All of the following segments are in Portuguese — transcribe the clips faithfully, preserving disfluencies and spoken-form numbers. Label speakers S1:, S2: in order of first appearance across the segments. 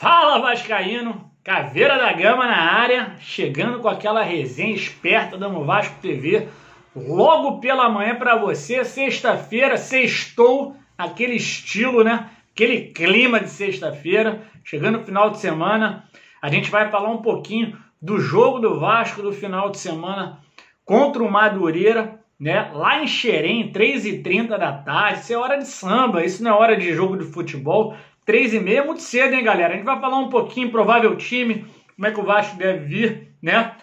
S1: Fala Vascaíno, Caveira da Gama na área, chegando com aquela resenha esperta da No Vasco T V, logo pela manhã para você, sexta-feira, sextou, aquele estilo, né? Aquele clima de sexta-feira, chegando no final de semana, a gente vai falar um pouquinho do jogo do Vasco do final de semana contra o Madureira, né? Lá em Xerém, três e trinta da tarde, isso é hora de samba, isso não é hora de jogo de futebol. três e meia é muito cedo, hein, galera? A gente vai falar um pouquinho, provável time, como é que o Vasco deve vir, né?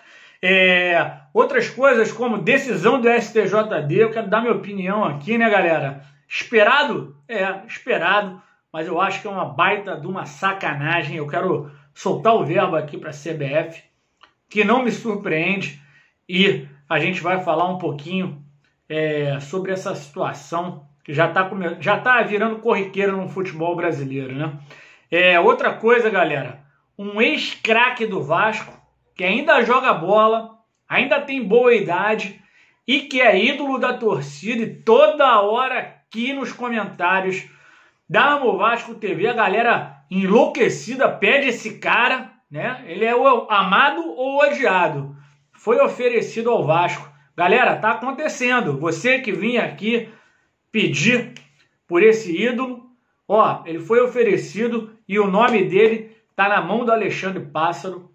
S1: É, outras coisas como decisão do S T J D, eu quero dar minha opinião aqui, né, galera? Esperado? É, esperado, mas eu acho que é uma baita de uma sacanagem. Eu quero soltar o verbo aqui para a C B F, que não me surpreende, e a gente vai falar um pouquinho é, sobre essa situação que já está já tá virando corriqueira no futebol brasileiro, né? É, outra coisa, galera, um ex-craque do Vasco, que ainda joga bola, ainda tem boa idade e que é ídolo da torcida, e toda hora aqui nos comentários da No Vasco T V, a galera enlouquecida pede esse cara, né? Ele é o amado ou odiado. Foi oferecido ao Vasco. Galera, tá acontecendo. Você que vinha aqui pedir por esse ídolo, ó, ele foi oferecido e o nome dele tá na mão do Alexandre Pássaro.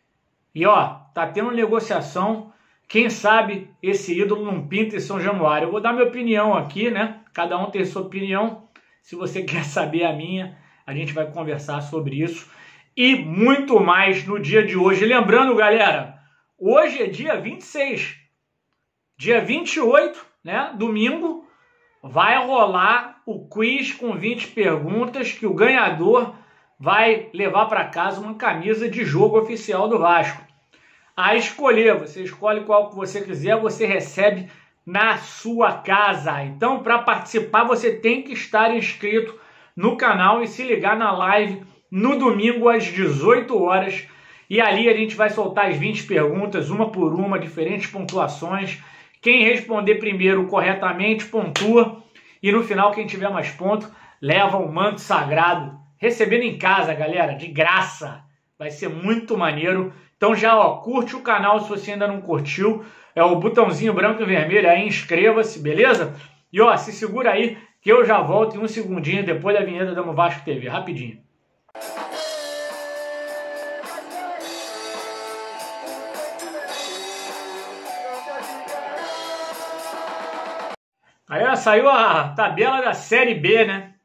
S1: E ó, tá tendo negociação. Quem sabe esse ídolo não pinta em São Januário. Eu vou dar minha opinião aqui, né? Cada um tem sua opinião. Se você quer saber a minha, a gente vai conversar sobre isso e muito mais no dia de hoje. Lembrando, galera, hoje é dia vinte e seis. Dia vinte e oito, né? Domingo, vai rolar o quiz com vinte perguntas que o ganhador vai levar para casa uma camisa de jogo oficial do Vasco. A escolher, você escolhe qual que você quiser, você recebe na sua casa. Então, para participar, você tem que estar inscrito no canal e se ligar na live no domingo às dezoito horas. E ali a gente vai soltar as vinte perguntas, uma por uma, diferentes pontuações. Quem responder primeiro corretamente pontua. E no final, quem tiver mais ponto, leva um manto sagrado. Recebendo em casa, galera, de graça. Vai ser muito maneiro. Então já, ó, curte o canal se você ainda não curtiu. É o botãozinho branco e vermelho aí, inscreva-se, beleza? E ó, se segura aí que eu já volto em um segundinho depois da vinheta da No Vasco T V, rapidinho. Aí ó, saiu a tabela da Série B, né?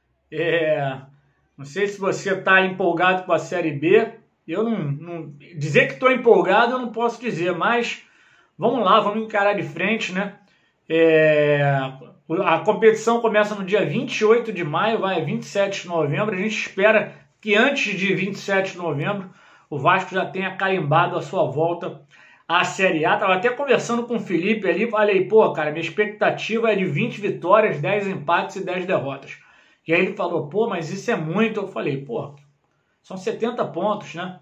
S1: É, não sei se você está empolgado com a Série B. Eu não, não dizer que estou empolgado eu não posso dizer, mas vamos lá, vamos encarar de frente, né? É, a competição começa no dia vinte e oito de maio, vai a vinte e sete de novembro. A gente espera que antes de vinte e sete de novembro o Vasco já tenha carimbado a sua volta à Série A. Estava até conversando com o Felipe ali, falei, pô, cara, minha expectativa é de vinte vitórias, dez empates e dez derrotas. E aí ele falou, pô, mas isso é muito. Eu falei, pô, são setenta pontos, né?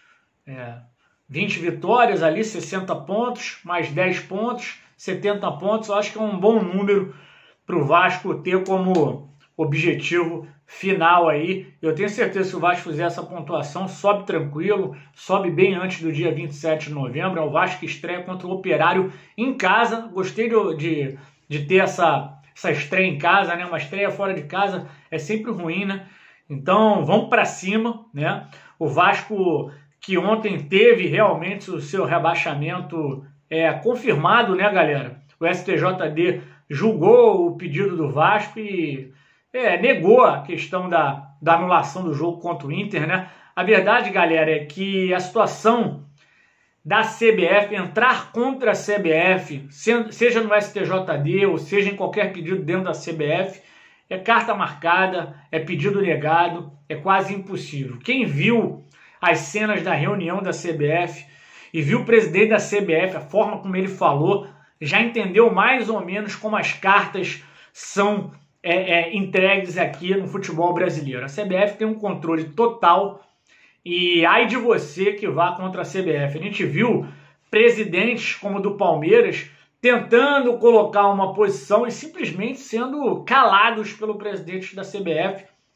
S1: É, vinte vitórias ali, sessenta pontos, mais dez pontos, setenta pontos. Eu acho que é um bom número para o Vasco ter como objetivo final aí. Eu tenho certeza que se o Vasco fizer essa pontuação, sobe tranquilo, sobe bem antes do dia vinte e sete de novembro. É o Vasco que estreia contra o Operário em casa. Gostei de, de, de ter essa, essa estreia em casa, né? Uma estreia fora de casa é sempre ruim, né? Então, vamos para cima, né? O Vasco que ontem teve realmente o seu rebaixamento é, confirmado, né, galera? O S T J D julgou o pedido do Vasco e é, negou a questão da, da anulação do jogo contra o Inter, né? A verdade, galera, é que a situação da C B F, entrar contra a C B F, seja no S T J D ou seja em qualquer pedido dentro da C B F, é carta marcada, é pedido negado, é quase impossível. Quem viu as cenas da reunião da C B F e viu o presidente da C B F, a forma como ele falou, já entendeu mais ou menos como as cartas são é, é, entregues aqui no futebol brasileiro. A C B F tem um controle total e ai de você que vá contra a C B F. A gente viu presidentes como o do Palmeiras tentando colocar uma posição e simplesmente sendo calados pelo presidente da C B F.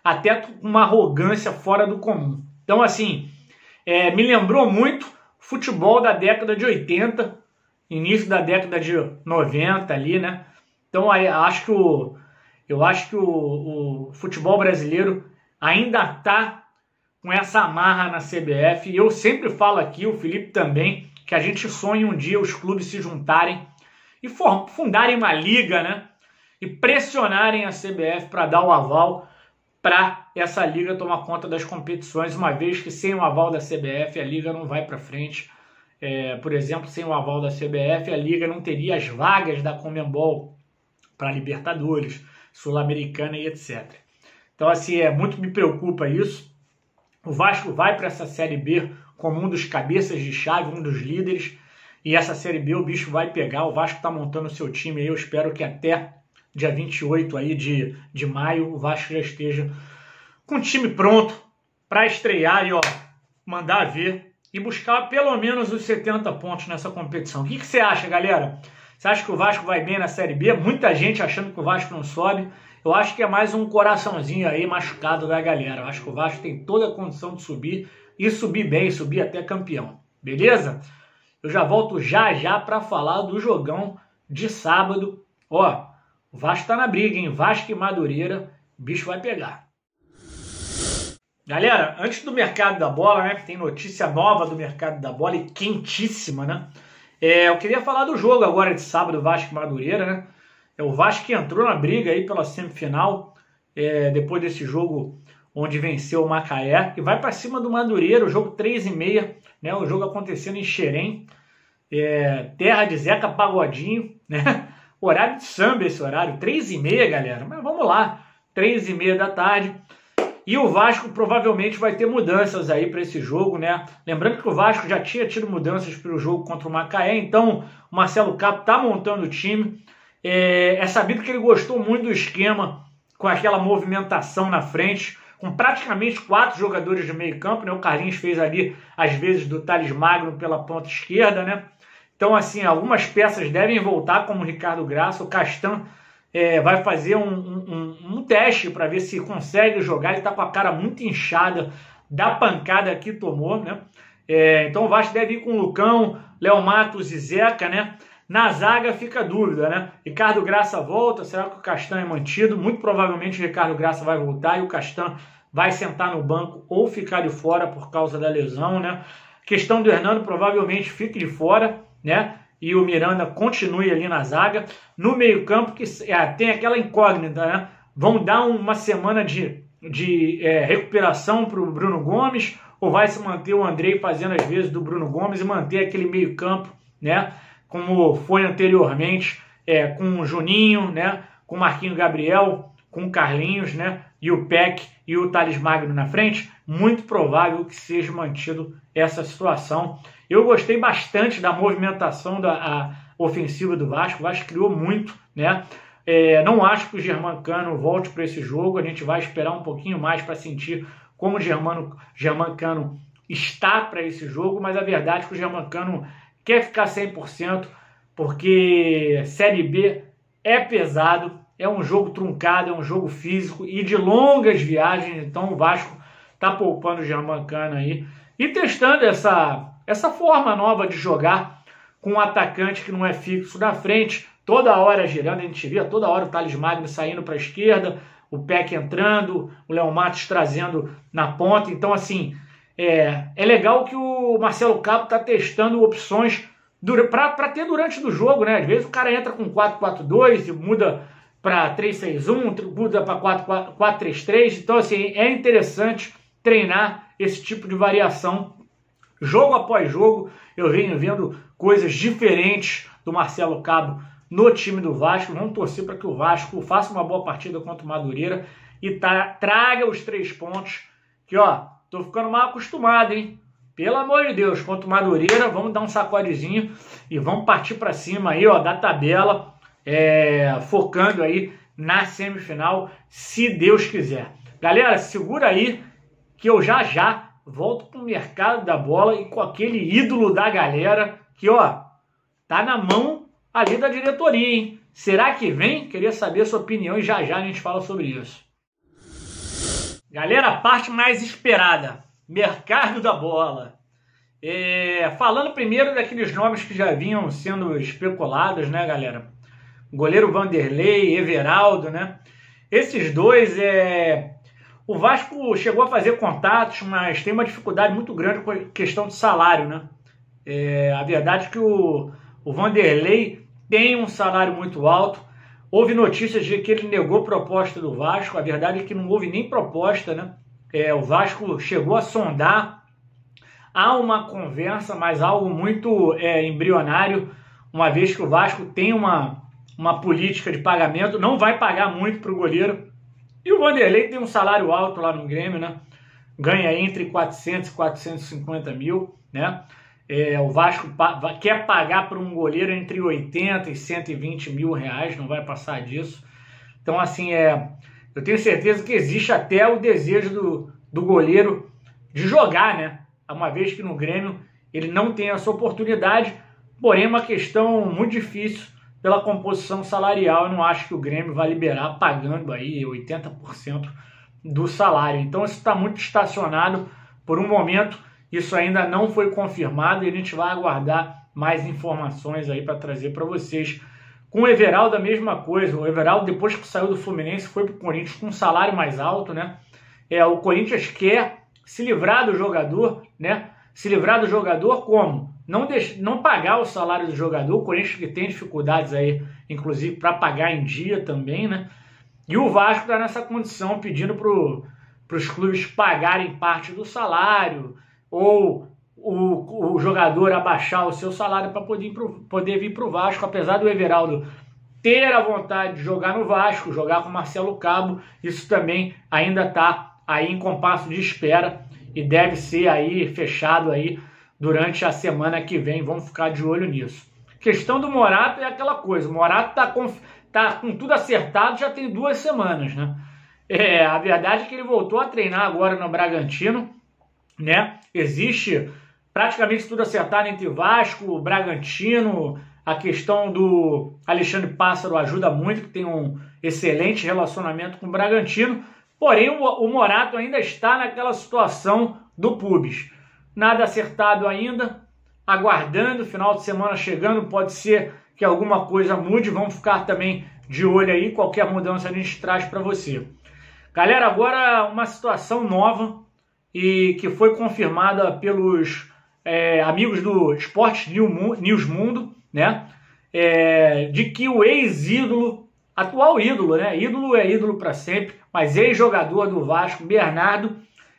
S1: até com uma arrogância fora do comum. Então, assim, é, me lembrou muito futebol da década de oitenta, início da década de noventa ali, né? Então, aí, acho que o, eu acho que o, o futebol brasileiro ainda está com essa amarra na C B F. E eu sempre falo aqui, o Felipe também, que a gente sonha um dia os clubes se juntarem e fundarem uma liga, né? E pressionarem a C B F para dar o aval para essa liga tomar conta das competições, uma vez que sem o aval da C B F a liga não vai para frente. É, por exemplo, sem o aval da C B F, a liga não teria as vagas da Conmebol para Libertadores, Sul-Americana e etcétera. Então, assim, é, muito me preocupa isso. O Vasco vai para essa Série B como um dos cabeças de chave, um dos líderes, e essa Série B o bicho vai pegar. O Vasco está montando o seu time aí, eu espero que até dia vinte e oito aí de, de maio o Vasco já esteja com o time pronto para estrear e ó, mandar ver e buscar pelo menos os setenta pontos nessa competição. O que, que você acha, galera? Você acha que o Vasco vai bem na Série B? Muita gente achando que o Vasco não sobe. Eu acho que é mais um coraçãozinho aí machucado da galera. Eu acho que o Vasco tem toda a condição de subir e subir bem, subir até campeão. Beleza? Eu já volto já já para falar do jogão de sábado. Ó, o Vasco tá na briga, hein? Vasco e Madureira, o bicho vai pegar. Galera, antes do mercado da bola, né? Tem notícia nova do mercado da bola e quentíssima, né? É, eu queria falar do jogo agora de sábado, Vasco e Madureira, né? É o Vasco que entrou na briga aí pela semifinal, é, depois desse jogo onde venceu o Macaé, e vai para cima do Madureira, o jogo três e meia, né? O jogo acontecendo em Xerém, é, terra de Zeca Pagodinho, né? Horário de samba esse horário, três e meia, galera. Mas vamos lá, três e meia da tarde. E o Vasco provavelmente vai ter mudanças aí para esse jogo, né? Lembrando que o Vasco já tinha tido mudanças para o jogo contra o Macaé, então o Marcelo Capo está montando o time. É, é sabido que ele gostou muito do esquema com aquela movimentação na frente, com praticamente quatro jogadores de meio campo, né? O Carlinhos fez ali, às vezes, do Thales Magno pela ponta esquerda, né? Então, assim, algumas peças devem voltar, como o Ricardo Graça. O Castan é, vai fazer um, um, um teste para ver se consegue jogar. Ele está com a cara muito inchada da pancada que tomou, né? É, então o Vasco deve ir com o Lucão, Léo Matos e Zeca, né? Na zaga fica a dúvida, né? Ricardo Graça volta, será que o Castan é mantido? Muito provavelmente o Ricardo Graça vai voltar e o Castan vai sentar no banco ou ficar de fora por causa da lesão, né? Questão do Hernando, provavelmente fique de fora, né? E o Miranda continue ali na zaga. No meio-campo, que é, tem aquela incógnita, né? Vão dar uma semana de, de é, recuperação para o Bruno Gomes, ou vai se manter o Andrei fazendo as vezes do Bruno Gomes e manter aquele meio-campo, né? Como foi anteriormente, é, com o Juninho, né? Com o Marquinho Gabriel, com o Carlinhos, né? E o Peck e o Thales Magno na frente. Muito provável que seja mantido essa situação. Eu gostei bastante da movimentação da a ofensiva do Vasco. O Vasco criou muito, né? É, não acho que o Germancano volte para esse jogo. A gente vai esperar um pouquinho mais para sentir como o Germano, Germancano está para esse jogo. Mas a verdade é que o Germancano quer ficar cem por cento, porque Série B é pesado, é um jogo truncado, é um jogo físico e de longas viagens. Então o Vasco está poupando o Germancano aí e testando essa, essa forma nova de jogar com um atacante que não é fixo na frente, toda hora girando. A gente via toda hora o Thales Magno saindo para a esquerda, o Peck entrando, o Léo Matos trazendo na ponta. Então, assim, é, é legal que o Marcelo Capo está testando opções para ter durante do jogo, né? Às vezes o cara entra com quatro quatro dois e muda para três seis um, muda para quatro três três. Então, assim, é interessante treinar esse tipo de variação. Jogo após jogo, eu venho vendo coisas diferentes do Marcelo Cabo no time do Vasco. Vamos torcer para que o Vasco faça uma boa partida contra o Madureira e tá, traga os três pontos. Que, ó, tô ficando mal acostumado, hein? Pelo amor de Deus, contra o Madureira, vamos dar um sacodezinho e vamos partir para cima aí, ó, da tabela, é, focando aí na semifinal, se Deus quiser. Galera, segura aí que eu já já volto pro mercado da bola e com aquele ídolo da galera que, ó, tá na mão ali da diretoria, hein? Será que vem? Queria saber a sua opinião e já já a gente fala sobre isso. Galera, a parte mais esperada, mercado da bola. É, falando primeiro daqueles nomes que já vinham sendo especulados, né, galera? Goleiro Vanderlei, Everaldo, né? Esses dois, é... o Vasco chegou a fazer contatos, mas tem uma dificuldade muito grande com a questão de salário, né? É... A verdade é que o, o Vanderlei tem um salário muito alto. Houve notícias de que ele negou proposta do Vasco. A verdade é que não houve nem proposta, né? É, o Vasco chegou a sondar. Há uma conversa, mas algo muito é, embrionário, uma vez que o Vasco tem uma, uma política de pagamento, não vai pagar muito para o goleiro. E o Vanderlei tem um salário alto lá no Grêmio, né? Ganha entre quatrocentos e quatrocentos e cinquenta mil, né? É, o Vasco pa quer pagar para um goleiro entre oitenta e cento e vinte mil reais, não vai passar disso. Então, assim, é, eu tenho certeza que existe até o desejo do, do goleiro de jogar, né? Uma vez que no Grêmio ele não tem essa oportunidade, porém é uma questão muito difícil pela composição salarial. Eu não acho que o Grêmio vai liberar pagando aí oitenta por cento do salário. Então isso está muito estacionado por um momento. Isso ainda não foi confirmado e a gente vai aguardar mais informações aí para trazer para vocês. Com o Everaldo a mesma coisa. O Everaldo, depois que saiu do Fluminense, foi para o Corinthians com um salário mais alto, né? É, o Corinthians quer se livrar do jogador, né? Se livrar do jogador como? Não, deixar, não pagar o salário do jogador. O Corinthians que tem dificuldades aí, inclusive para pagar em dia também, né? E o Vasco está nessa condição, pedindo para os clubes pagarem parte do salário, ou o, o jogador abaixar o seu salário para poder, poder vir para o Vasco, apesar do Everaldo ter a vontade de jogar no Vasco, jogar com Marcelo Cabo. Isso também ainda está aí em compasso de espera e deve ser aí fechado aí durante a semana que vem. Vamos ficar de olho nisso. Questão do Morato é aquela coisa, o Morato está com, tá com tudo acertado já tem duas semanas, né? É, a verdade é que ele voltou a treinar agora no Bragantino, né? Existe praticamente tudo acertado entre Vasco, Bragantino. A questão do Alexandre Pássaro ajuda muito, que tem um excelente relacionamento com o Bragantino. Porém, o, o Morato ainda está naquela situação do pubis. Nada acertado ainda, aguardando, final de semana chegando, pode ser que alguma coisa mude. Vamos ficar também de olho aí, qualquer mudança a gente traz para você. Galera, agora uma situação nova e que foi confirmada pelos é, amigos do Esporte News Mundo, né? É, de que o ex-ídolo, atual ídolo, né? Ídolo é ídolo para sempre, mas ex-jogador do Vasco, Bernardo,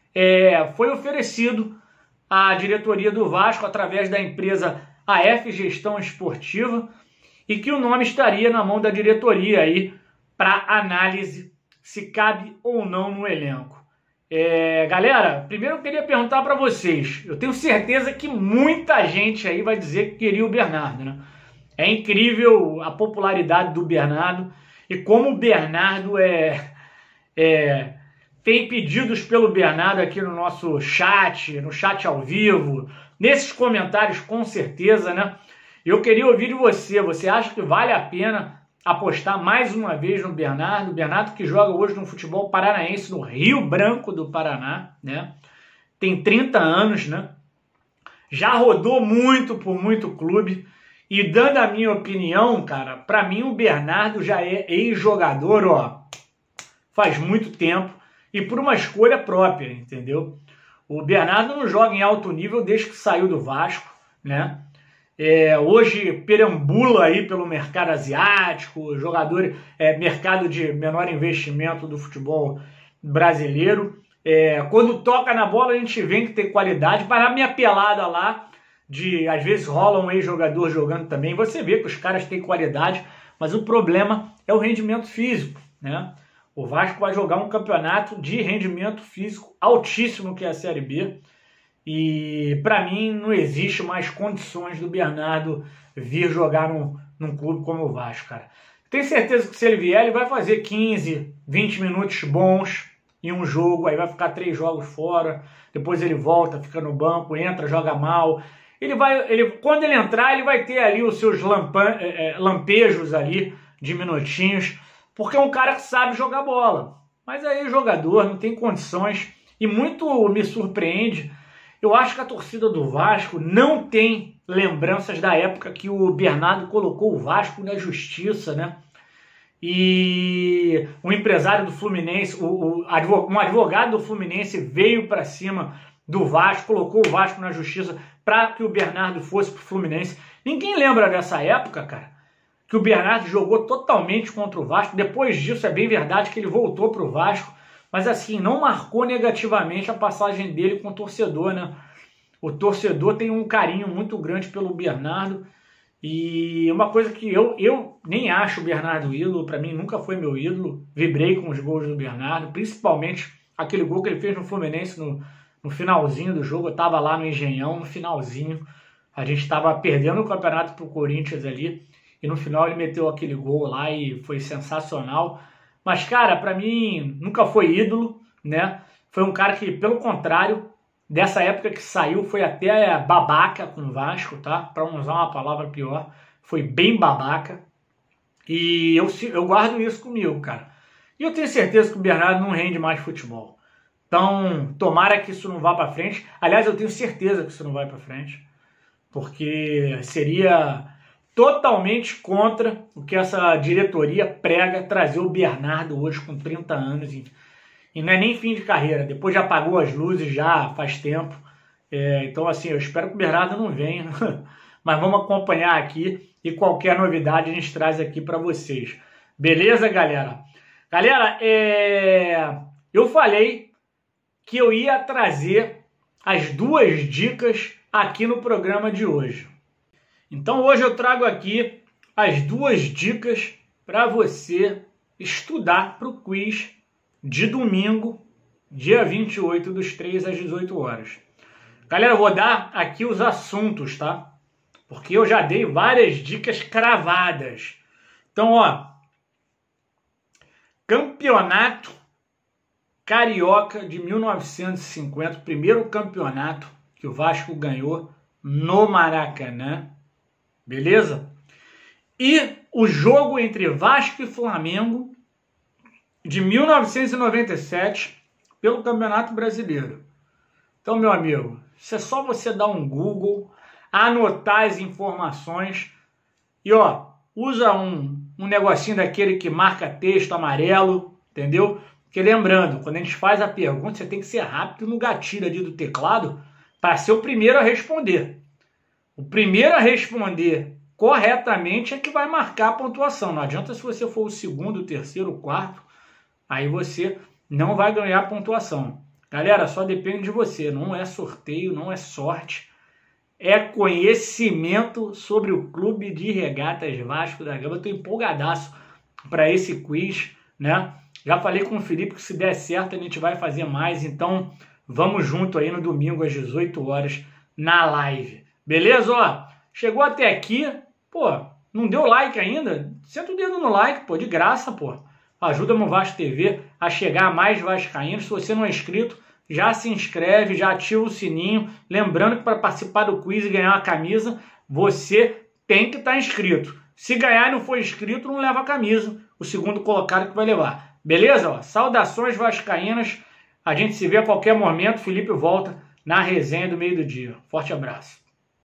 S1: é, foi oferecido à diretoria do Vasco através da empresa A F Gestão Esportiva e que o nome estaria na mão da diretoria aí para análise se cabe ou não no elenco. É, galera, primeiro eu queria perguntar para vocês. Eu tenho certeza que muita gente aí vai dizer que queria o Bernardo, né? É incrível a popularidade do Bernardo e como o Bernardo é, é, tem pedidos pelo Bernardo aqui no nosso chat, no chat ao vivo, nesses comentários com certeza, né? Eu queria ouvir de você. Você acha que vale a pena apostar mais uma vez no Bernardo? O Bernardo que joga hoje no futebol paranaense no Rio Branco do Paraná, né? Tem trinta anos, né? Já rodou muito por muito clube. E dando a minha opinião, cara, para mim o Bernardo já é ex-jogador, ó, faz muito tempo e por uma escolha própria, entendeu? O Bernardo não joga em alto nível desde que saiu do Vasco, né? É, hoje perambula aí pelo mercado asiático, jogador, é, mercado de menor investimento do futebol brasileiro. É, quando toca na bola a gente vê que tem qualidade, para a minha pelada lá, de às vezes rola um ex-jogador jogando também, você vê que os caras têm qualidade, mas o problema é o rendimento físico, né? O Vasco vai jogar um campeonato de rendimento físico altíssimo, que é a Série B, e para mim não existe mais condições do Bernardo vir jogar num, num clube como o Vasco, cara. Tenho certeza que se ele vier, ele vai fazer quinze, vinte minutos bons em um jogo, aí vai ficar três jogos fora, depois ele volta, fica no banco, entra, joga mal. Ele vai, ele, quando ele entrar, ele vai ter ali os seus lampan, é, lampejos ali de minutinhos, porque é um cara que sabe jogar bola. Mas aí jogador não tem condições e muito me surpreende. Eu acho que a torcida do Vasco não tem lembranças da época que o Bernardo colocou o Vasco na justiça, né? E o empresário do Fluminense, o, o, um advogado do Fluminense veio para cima do Vasco, colocou o Vasco na justiça para que o Bernardo fosse pro Fluminense. Ninguém lembra dessa época, cara, que o Bernardo jogou totalmente contra o Vasco. Depois disso, é bem verdade que ele voltou pro Vasco, mas assim, não marcou negativamente a passagem dele com o torcedor, né? O torcedor tem um carinho muito grande pelo Bernardo. E uma coisa que eu, eu nem acho o Bernardo ídolo, para mim nunca foi meu ídolo. Vibrei com os gols do Bernardo, principalmente aquele gol que ele fez no Fluminense no, no finalzinho do jogo. Eu tava lá no Engenhão, no finalzinho. A gente estava perdendo o campeonato pro Corinthians ali. E no final ele meteu aquele gol lá e foi sensacional. Mas, cara, para mim nunca foi ídolo, né? Foi um cara que, pelo contrário, dessa época que saiu, foi até babaca com o Vasco, tá? Para não usar uma palavra pior. Foi bem babaca. E eu, eu guardo isso comigo, cara. E eu tenho certeza que o Bernardo não rende mais futebol. Então, tomara que isso não vá para frente. Aliás, eu tenho certeza que isso não vai para frente. Porque seria totalmente contra o que essa diretoria prega, trazer o Bernardo hoje com trinta anos e, e não é nem fim de carreira, depois já apagou as luzes já faz tempo, é, então assim, eu espero que o Bernardo não venha, mas vamos acompanhar aqui e qualquer novidade a gente traz aqui para vocês, beleza, galera? Galera, é, eu falei que eu ia trazer as duas dicas aqui no programa de hoje. Então hoje eu trago aqui as duas dicas para você estudar para o quiz de domingo, dia vinte e oito dos três às dezoito horas. Galera, eu vou dar aqui os assuntos, tá? Porque eu já dei várias dicas cravadas. Então, ó, Campeonato Carioca de mil novecentos e cinquenta, primeiro campeonato que o Vasco ganhou no Maracanã. Beleza? E o jogo entre Vasco e Flamengo de mil novecentos e noventa e sete pelo Campeonato Brasileiro. Então, meu amigo, isso é só você dar um Google, anotar as informações e, ó, usa um, um negocinho daquele que marca texto amarelo, entendeu? Porque lembrando, quando a gente faz a pergunta, você tem que ser rápido no gatilho ali do teclado para ser o primeiro a responder. O primeiro a responder corretamente é que vai marcar a pontuação. Não adianta se você for o segundo, o terceiro, o quarto, aí você não vai ganhar pontuação. Galera, só depende de você. Não é sorteio, não é sorte. É conhecimento sobre o Clube de Regatas Vasco da Gama. Eu estou empolgadaço para esse quiz, né? Já falei com o Felipe que se der certo a gente vai fazer mais. Então vamos junto aí no domingo às dezoito horas na live. Beleza? Ó, chegou até aqui, pô, não deu like ainda? Senta o dedo no like, pô, de graça, pô. Ajuda no Vasco T V a chegar a mais vascaínos. Se você não é inscrito, já se inscreve, já ativa o sininho. Lembrando que para participar do quiz e ganhar uma camisa, você tem que estar inscrito. Se ganhar e não for inscrito, não leva a camisa. O segundo colocado que vai levar. Beleza? Ó, saudações vascaínas. A gente se vê a qualquer momento. Felipe volta na resenha do meio do dia. Forte abraço.